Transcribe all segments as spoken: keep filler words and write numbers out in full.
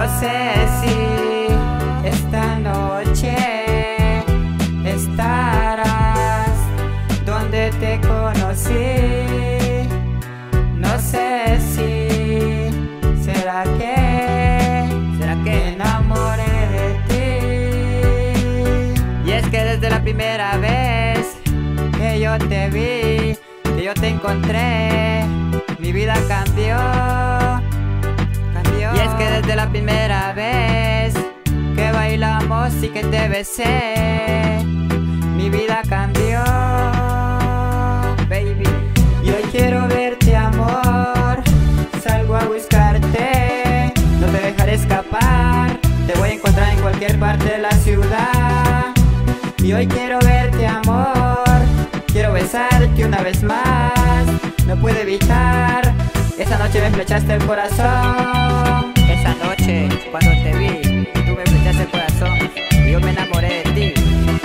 sé si esta noche estarás donde te conocí. No sé si será que, será que me enamoré de ti. Y es que desde la primera vez que yo te vi, que yo te encontré, mi vida cambió, cambió. Y es que desde la primera vez que bailamos y que te besé, mi vida cambió, baby. Y hoy quiero verte, amor, salgo a buscarte, no te dejaré escapar, te voy a encontrar en cualquier parte de la ciudad. Y hoy quiero verte, amor, quiero besarte una vez más, no pude evitar, esa noche me flechaste el corazón. Esa noche cuando te vi, tú me flechaste el corazón y yo me enamoré de ti,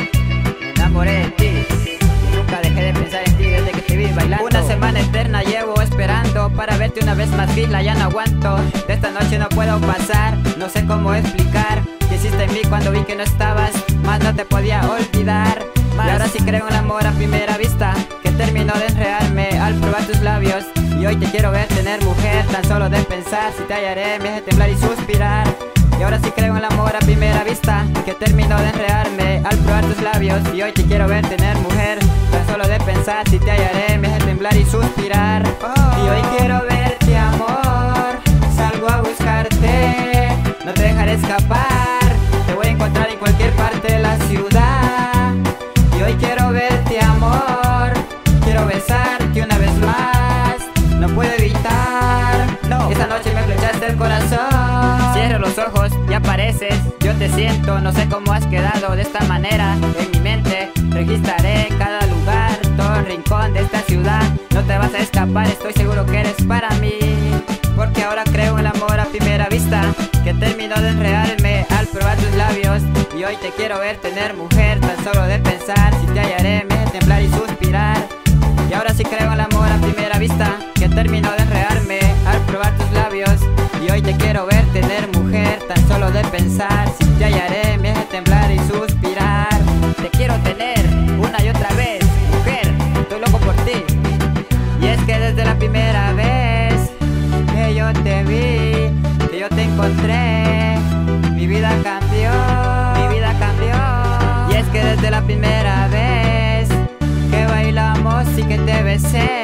me enamoré de ti. Nunca dejé de pensar en ti desde que te vi bailando. Una semana eterna llevo esperando para verte una vez más, Fila, ya no aguanto. De esta noche no puedo pasar, no sé cómo explicar que hiciste en mí cuando vi que no estabas, más no te podía olvidar. Más. Y ahora sí creo en el amor a primera vista, que terminó de enredarme al probar tus labios. Y hoy te quiero ver tener mujer, tan solo de pensar si te hallaré me hace temblar y suspirar. Y ahora sí creo en el amor a primera vista, que terminó de enredarme al probar tus labios. Y hoy te quiero ver tener mujer, tan solo de pensar si te hallaré me hace temblar y suspirar. Y hoy quiero verte, amor, salgo a buscarte, no te dejaré escapar, te voy a encontrar en cualquier parte de la ciudad. Y hoy quiero verte, amor, quiero besarte una vez más, no puedo evitar, no. Esa noche me flechaste el corazón. Cierro los ojos y apareces, yo te siento, no sé cómo has quedado de esta manera. En mi mente registraré cada lugar, todo rincón de esta ciudad. No te vas a escapar, estoy seguro que eres para mí, porque ahora creo en el amor a primera vista, que terminó de enredarme al probar tus labios. Y hoy te quiero ver tener mujer, tan solo de pensar si te hallaré me hace temblar y suspirar. Y ahora sí creo en el amor a primera vista, que terminó de enredarme al probar tus labios. Y hoy te quiero ver tener mujer, tan solo de pensar si te hallaré me hace temblar y suspirar. Te quiero tener una y otra vez, mujer, estoy loco por ti. Y es que desde la primera vez que yo te vi, que yo te encontré, mi vida cambió, mi vida cambió. Y es que desde la primera vez que bailamos y que te besé,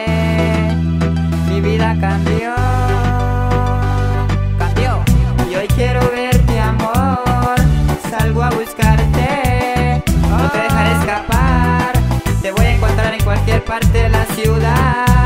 mi vida cambió, cambió. Y hoy quiero verte, amor, salgo a buscarte, no te dejaré escapar, te voy a encontrar en cualquier parte de la ciudad.